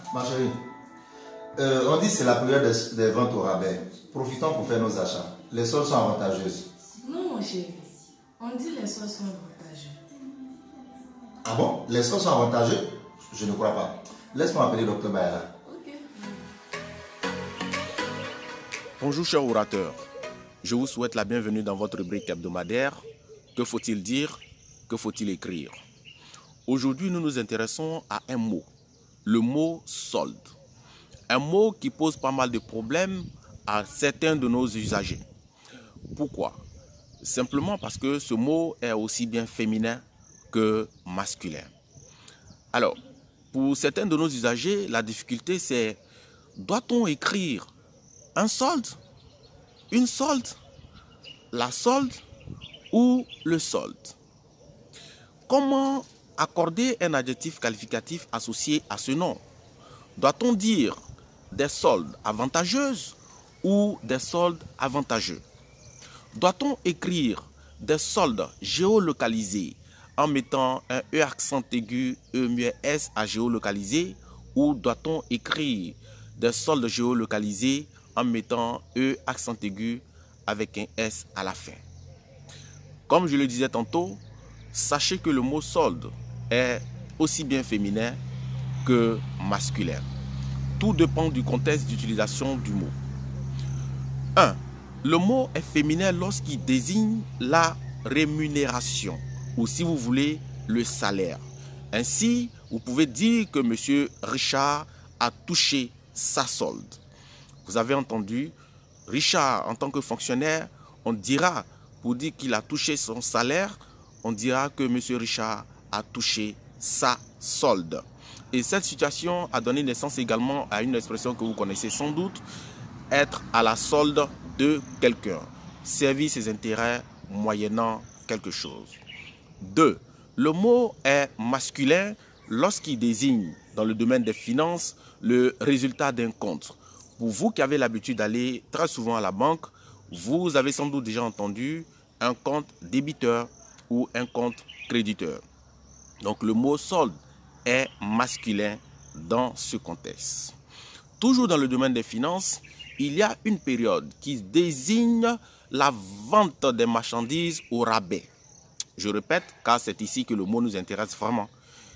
Ma chérie, on dit que c'est la période des ventes au rabais. Profitons pour faire nos achats. Les soldes sont avantageuses. Non, mon chéri. On dit les soldes sont avantageux. Ah bon? Les soldes sont avantageux? Je ne crois pas. Laisse-moi appeler Dr Bayala. Ok. Bonjour chers orateurs. Je vous souhaite la bienvenue dans votre rubrique hebdomadaire. Que faut-il dire? Que faut-il écrire? Aujourd'hui, nous nous intéressons à un mot. Le mot solde. Un mot qui pose pas mal de problèmes à certains de nos usagers. Pourquoi? Simplement parce que ce mot est aussi bien féminin que masculin. Alors, pour certains de nos usagers, la difficulté c'est: doit-on écrire un solde, une solde, la solde ou le solde? Comment accorder un adjectif qualificatif associé à ce nom? Doit-on dire des soldes avantageuses ou des soldes avantageux? Doit-on écrire des soldes géolocalisés en mettant un E accent aigu, E-S à géolocaliser, ou doit-on écrire des soldes géolocalisés en mettant E accent aigu avec un S à la fin? Comme je le disais tantôt, sachez que le mot solde est aussi bien féminin que masculin. Tout dépend du contexte d'utilisation du mot. 1. Le mot est féminin lorsqu'il désigne la rémunération, ou si vous voulez, le salaire. Ainsi, vous pouvez dire que M. Richard a touché sa solde. Vous avez entendu, Richard, en tant que fonctionnaire, on dira, pour dire qu'il a touché son salaire, on dira que M. Richard a touché sa solde. Et cette situation a donné naissance également à une expression que vous connaissez sans doute: être à la solde de quelqu'un, servir ses intérêts moyennant quelque chose. 2. Le mot est masculin lorsqu'il désigne, dans le domaine des finances, le résultat d'un compte. Pour vous qui avez l'habitude d'aller très souvent à la banque, vous avez sans doute déjà entendu un compte débiteur ou un compte créditeur. Donc le mot solde est masculin dans ce contexte. Toujours dans le domaine des finances, il y a une période qui désigne la vente des marchandises au rabais. Je répète, car c'est ici que le mot nous intéresse vraiment.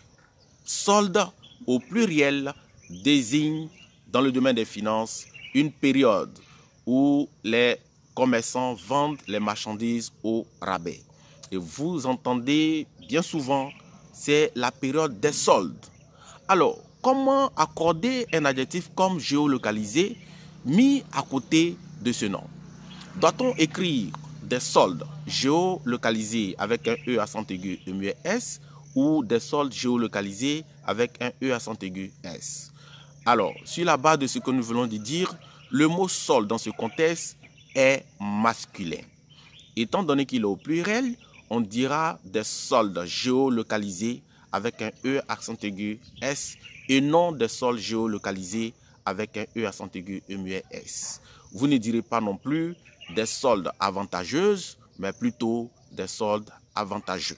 Solde au pluriel désigne, dans le domaine des finances, une période où les commerçants vendent les marchandises au rabais. Et vous entendez bien souvent, c'est la période des soldes. Alors, comment accorder un adjectif comme géolocalisé mis à côté de ce nom? Doit-on écrire des soldes géolocalisés avec un E accent aigu E-S ou des soldes géolocalisés avec un E accent aigu S? Alors, sur la base de ce que nous venons de dire, le mot solde dans ce contexte est masculin. Étant donné qu'il est au pluriel, on dira des soldes géolocalisés avec un E accent aigu S et non des soldes géolocalisés avec un E accent aigu E-S. Vous ne direz pas non plus des soldes avantageuses, mais plutôt des soldes avantageux.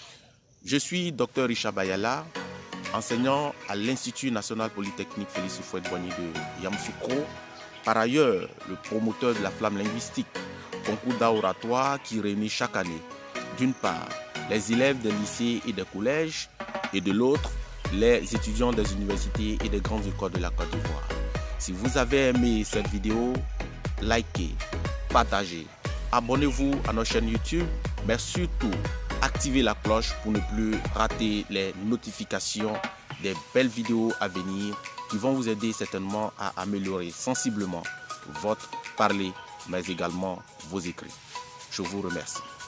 Je suis Dr Richard Bayala, enseignant à l'Institut national polytechnique Félix Houphouët-Boigny de Yamoussoukro. Par ailleurs, le promoteur de la flamme linguistique, concours d'art oratoire qui réunit chaque année, d'une part, les élèves des lycées et des collèges, et de l'autre, les étudiants des universités et des grandes écoles de la Côte d'Ivoire. Si vous avez aimé cette vidéo, likez, partagez, abonnez-vous à notre chaîne YouTube, mais surtout, activez la cloche pour ne plus rater les notifications des belles vidéos à venir qui vont vous aider certainement à améliorer sensiblement votre parler, mais également vos écrits. Je vous remercie.